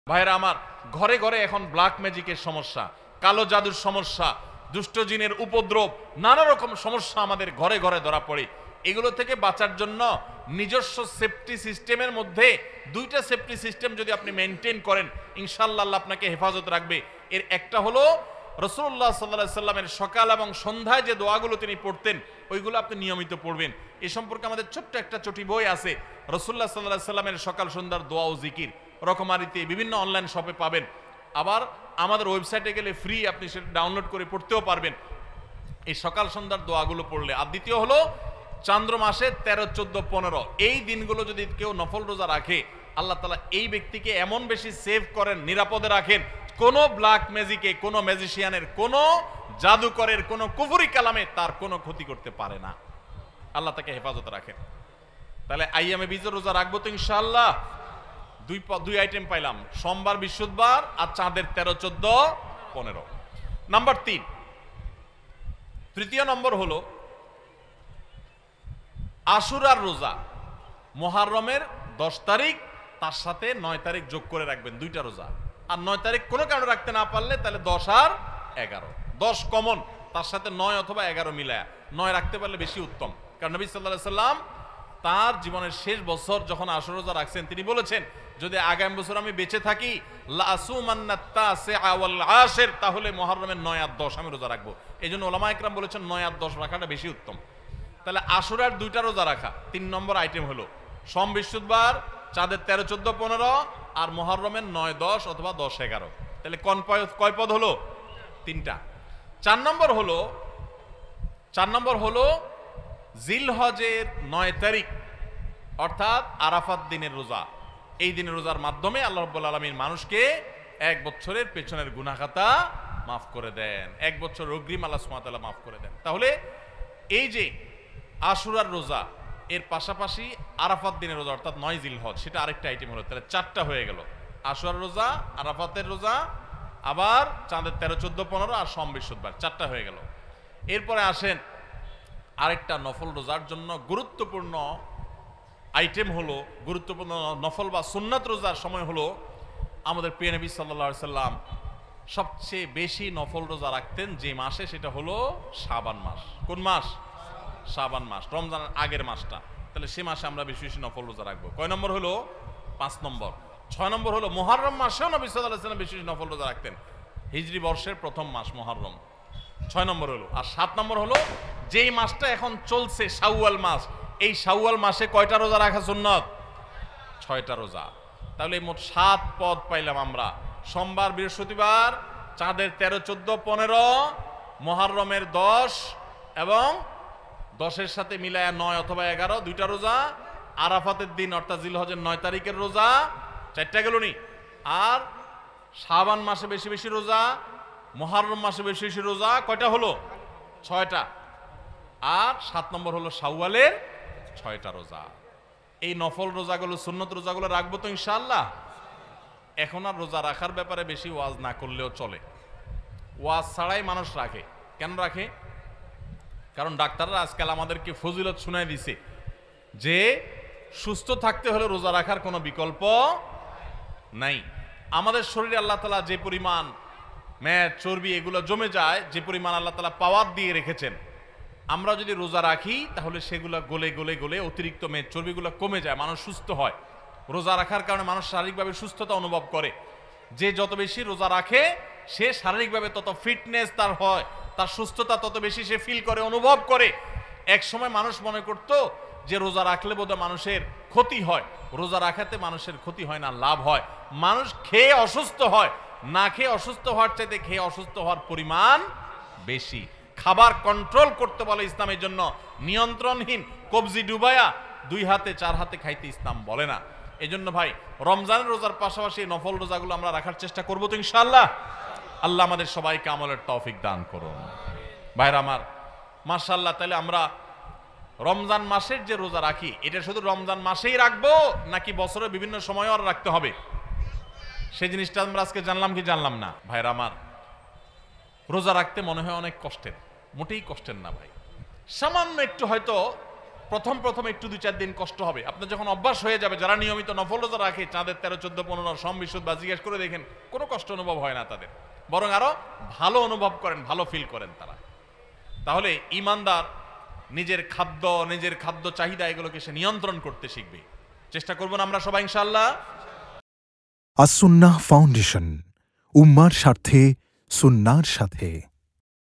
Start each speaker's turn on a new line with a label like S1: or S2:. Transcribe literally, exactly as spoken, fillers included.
S1: ভাইরা আমার, ঘরে ঘরে এখন ব্ল্যাক ম্যাজিকের সমস্যা, কালো জাদুর সমস্যা, দুষ্ট জিনের উপদ্রব, নানা রকম সমস্যা আমাদের ঘরে ঘরে ধরা পড়ে। এগুলো থেকে বাঁচার জন্য নিজস্ব সেফটি সিস্টেমের মধ্যে দুইটা সেফটি সিস্টেম যদি আপনি মেনটেন করেন, ইনশাআল্লাহ আল্লাহ আপনাকে হেফাজত রাখবে। এর একটা হলো রাসূলুল্লাহ সাল্লাল্লাহু আলাইহি সাল্লামের সকাল এবং সন্ধ্যায় যে দোয়াগুলো তিনি পড়তেন ওইগুলো আপনি নিয়মিত পড়বেন। এ সম্পর্কে আমাদের ছোট্ট একটা ছোটি বই আছে, রাসূলুল্লাহ সাল্লাল্লাহু আলাইহি সাল্লামের সকাল সন্ধ্যার দোয়া ও জিকির, রকমারিতে বিভিন্ন অনলাইন শপে পাবেন। আবার আমাদের ওয়েবসাইটে গেলে ফ্রি, আপনি সেটা ডাউনলোড করে পড়তেও পারবেন এই সকাল সন্ধ্যার দোয়াগুলো পড়লে। আর দ্বিতীয় হলো চন্দ্র মাসে তেরো চোদ্দ পনেরো এই দিনগুলো যদি কেউ নফল রোজা রাখে, আল্লাহ তাআলা এই ব্যক্তিকে এমন বেশি সেভ করেন, নিরাপদে রাখেন, কোনো ব্ল্যাক ম্যাজিকে, কোনো ম্যাজিশিয়ানের, কোনো জাদুকরের, কোনো কুফরি কালামে তার কোনো ক্ষতি করতে পারে না। আল্লাহ তাকে হেফাজত রাখেন। তাহলে আইয়ামে বীজের রোজা রাখবো তো ইনশাআল্লাহ। দুই দুই আইটেম পাইলাম, সোমবার বৃহস্পতিবার আর চাঁদের তেরো চোদ্দ পনেরো। নাম্বার তিন, তৃতীয় নম্বর হলো আশুরার রোজা। মুহররমের দশ তারিখ, তার সাথে নয় তারিখ যোগ করে রাখবেন, দুইটা রোজা। আর নয় তারিখ কোনো কারণে রাখতে না পারলে তাহলে দশ আর এগারো, দশ কমন, তার সাথে নয় অথবা এগারো মিলায়া নয় রাখতে পারলে বেশি উত্তম। কারণ নবী সাল্লাল্লাহু আলাইহি সাল্লাম তার জীবনের শেষ বছর যখন আশুরা রোজা রাখছেন, তিনি বলেছেন যদি আগামী বছর আমি বেঁচে থাকি তাহলে মুহররমের নয় আর দশ আমি রোজা রাখবো। এই জন্য ওলামা ইকরাম বলেছেন নয় আর দশ রাখাটা বেশি উত্তম। তাহলে আশুরার দুইটা রোজা রাখা, তিন নম্বর আইটেম হলো সোম বৃহস্পতিবার, চাঁদের তেরো চোদ্দ পনেরো, আর মুহররমের নয় দশ অথবা দশ এগারো। তাহলে কোন কয় পদ হলো? তিনটা। চার নম্বর হলো চার নম্বর হলো জিলহজের নয় তারিখ অর্থাৎ আরাফাত দিনের রোজা। এই দিনের রোজার মাধ্যমে আল্লাহ রাব্বুল আলামিন মানুষকে এক বছরের পেছনের গুনাহ খাতা মাফ করে দেন, এক বছর অগ্রিম আল্লাহ সুবহানাহু ওয়া তাআলা মাফ করে দেন। তাহলে এই যে আশুরার রোজা, এর পাশাপাশি আরাফাত দিনের রোজা অর্থাৎ নয় জিলহজ, সেটা আরেকটা আইটেম হলো। তাহলে চারটা হয়ে গেল, আশুরার রোজা, আরাফাতের রোজা, আবার চাঁদের তেরো চোদ্দ পনেরো আর সোম বৃহস্পতিবার, চারটা হয়ে গেল। এরপরে আসেন আরেকটা নফল রোজার জন্য গুরুত্বপূর্ণ আইটেম হলো, গুরুত্বপূর্ণ নফল বা সুন্নাত রোজার সময় হলো আমাদের প্রিয় নবী সাল্লাল্লাহু আলাইহি সাল্লাম সবচেয়ে বেশি নফল রোজা রাখতেন যে মাসে, সেটা হলো শাবান মাস। কোন মাস? শাবান মাস, রমজানের আগের মাসটা। তাহলে সে মাসে আমরা বেশি বেশি নফল রোজা রাখবো। কয় নম্বর হলো? পাঁচ নম্বর। ছয় নম্বর হলো মুহররম মাসেও নবী সাল্লাল্লাহু আলাইহি সাল্লাম বেশি বেশি নফল রোজা রাখতেন, হিজরি বর্ষের প্রথম মাস মুহররম। ছয় নম্বর হলো। আর সাত নম্বর হলো যেই মাসটা এখন চলছে শাওয়াল মাস, এই শাওয়াল মাসে কয়টা রোজা রাখা সুন্নত? ছয়টা রোজা। তাহলে মোট সাত পদ পাইলাম আমরা। সোমবার বৃহস্পতিবার, চাঁদের তেরো চোদ্দ পনেরো, মুহররমের দশ এবং দশের সাথে মিলায়া নয় অথবা এগারো, দুইটা রোজা। আরাফাতের দিন অর্থাৎ জিলহজের নয় তারিখের রোজা, চারটা গেল নি। আর শাবান মাসে বেশি বেশি রোজা, মুহররম মাসে বেশি বেশি রোজা, কয়টা হলো? ছয়টা। আর সাত নম্বর হলো শাওয়ালের ছয়টা রোজা। এই নফল রোজাগুলো, সুন্নত রোজাগুলো রাখবো তো ইনশাআল্লাহ। এখন আর রোজা রাখার ব্যাপারে বেশি ওয়াজ না করলেও চলে। ওয়াজ ছাড়াই মানুষ রাখে। কেন রাখে? কারণ ডাক্তাররা আজকাল আমাদেরকে ফজিলত শুনাই দিছে যে সুস্থ থাকতে হলে রোজা রাখার কোনো বিকল্প নাই। আমাদের শরীরে আল্লাহ তাআলা যে পরিমাণ মেদ, চর্বি এগুলো জমে যায়, যে পরিমাণ আল্লাহ তাআলা পাওয়ার দিয়ে রেখেছেন, আমরা যদি রোজা রাখি তাহলে সেগুলো গলে গলে গলে অতিরিক্ত মেদ চর্বিগুলো কমে যায়, মানুষ সুস্থ হয়। রোজা রাখার কারণে মানুষ শারীরিকভাবে সুস্থতা অনুভব করে। যে যত বেশি রোজা রাখে সে শারীরিকভাবে তত ফিটনেস তার হয়, তার সুস্থতা তত বেশি সে ফিল করে, অনুভব করে। এক সময় মানুষ মনে করতো যে রোজা রাখলে বোধহয় মানুষের ক্ষতি হয়। রোজা রাখাতে মানুষের ক্ষতি হয় না, লাভ হয়। মানুষ খেয়ে অসুস্থ হয়, না খেয়ে অসুস্থ হওয়ার চাইতে খেয়ে অসুস্থ হওয়ার পরিমাণ বেশি। খাবার কন্ট্রোল করতে বলে ইসলামের জন্য, নিয়ন্ত্রণহীন কবজি ডুবায়া দুই হাতে চার হাতে খাইতে ইসলাম বলে না। এই জন্য ভাই রমজানের রোজার পাশাপাশি নফল রোজাগুলো আমরা রাখার চেষ্টা করবো তো ইনশাআল্লাহ। আল্লাহ আমাদের সবাইকে আমলের তৌফিক দান করুন। ভাইরা আমার, মাশাআল্লাহ। তাহলে আমরা রমজান মাসের যে রোজা রাখি, এটা শুধু রমজান মাসেই রাখবো নাকি বছরের বিভিন্ন সময়ও আর রাখতে হবে? সেই জিনিসটা আমরা আজকে জানলাম কি জানলাম না? ভাইরা আমার, রোজা রাখতে মনে হয় অনেক কষ্টের, মোটেই কষ্টের না ভাই। সামান্য একটু হয়তো প্রথম প্রথম একটু দুই চার দিন কষ্ট হবে, আপনার যখন অভ্যাস হয়ে যাবে, যারা নিয়মিত নফল রোজা রাখে চাঁদের তেরো চোদ্দ পনেরো সম বিশুদ্ধ বা জিজ্ঞেস করে দেখেন কোনো কষ্ট অনুভব হয় না তাদের, বরং আরো ভালো অনুভব করেন, ভালো ফিল করেন তারা। তাহলে ইমানদার নিজের খাদ্য নিজের খাদ্য চাহিদা এগুলোকে সে নিয়ন্ত্রণ করতে শিখবে। চেষ্টা করব না আমরা সবাই ইনশাআল্লাহ।
S2: আস-সুন্নাহ ফাউন্ডেশন, উম্মার স্বার্থে সুন্নাহর সাথে।